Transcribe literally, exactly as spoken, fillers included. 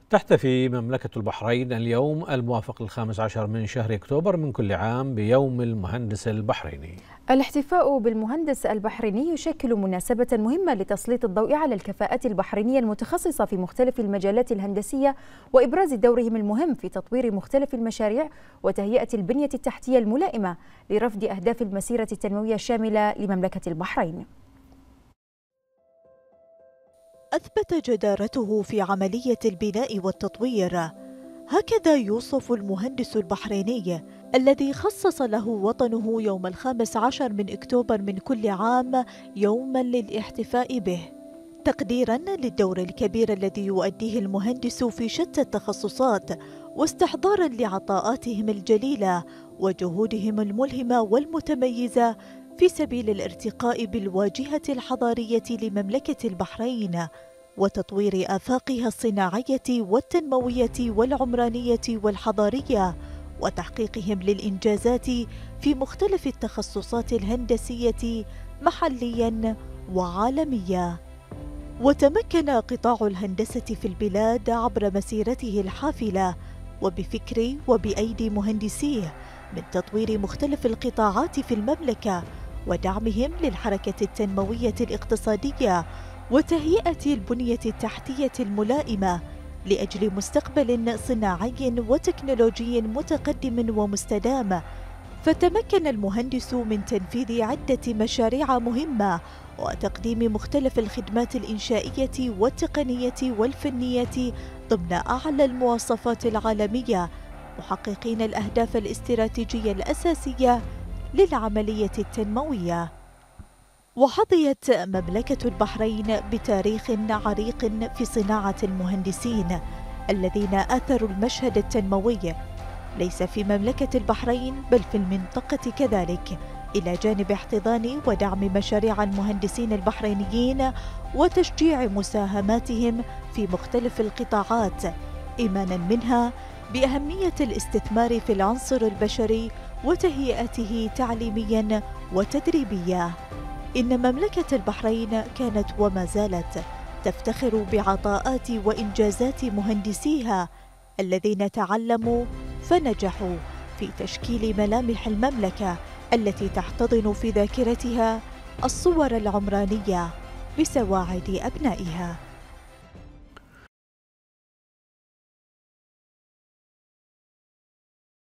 تحتفي مملكة البحرين اليوم الموافق الخامس عشر من شهر أكتوبر من كل عام بيوم المهندس البحريني. الاحتفاء بالمهندس البحريني يشكل مناسبة مهمة لتسليط الضوء على الكفاءات البحرينية المتخصصة في مختلف المجالات الهندسية وإبراز دورهم المهم في تطوير مختلف المشاريع وتهيئة البنية التحتية الملائمة لرفض أهداف المسيرة التنموية الشاملة لمملكة البحرين. أثبت جدارته في عملية البناء والتطوير، هكذا يوصف المهندس البحريني الذي خصص له وطنه يوم الخامس عشر من أكتوبر من كل عام يوما للاحتفاء به، تقديرا للدور الكبير الذي يؤديه المهندس في شتى التخصصات، واستحضارا لعطاءاتهم الجليلة وجهودهم الملهمة والمتميزة في سبيل الارتقاء بالواجهة الحضارية لمملكة البحرين وتطوير آفاقها الصناعية والتنموية والعمرانية والحضارية، وتحقيقهم للإنجازات في مختلف التخصصات الهندسية محلياً وعالمياً. وتمكن قطاع الهندسة في البلاد عبر مسيرته الحافلة وبفكر وبأيدي مهندسيه من تطوير مختلف القطاعات في المملكة ودعمهم للحركة التنموية الاقتصادية وتهيئة البنية التحتية الملائمة لأجل مستقبل صناعي وتكنولوجي متقدم ومستدام. فتمكن المهندس من تنفيذ عدة مشاريع مهمة وتقديم مختلف الخدمات الإنشائية والتقنية والفنية ضمن أعلى المواصفات العالمية، محققين الأهداف الاستراتيجية الأساسية للعملية التنموية. وحظيت مملكة البحرين بتاريخ عريق في صناعة المهندسين الذين آثروا المشهد التنموي ليس في مملكة البحرين بل في المنطقة كذلك، إلى جانب احتضان ودعم مشاريع المهندسين البحرينيين وتشجيع مساهماتهم في مختلف القطاعات، إيمانا منها بأهمية الاستثمار في العنصر البشري وتهيئته تعليميا وتدريبيا. إن مملكة البحرين كانت وما زالت تفتخر بعطاءات وإنجازات مهندسيها الذين تعلموا فنجحوا في تشكيل ملامح المملكة التي تحتضن في ذاكرتها الصور العمرانية بسواعد أبنائها.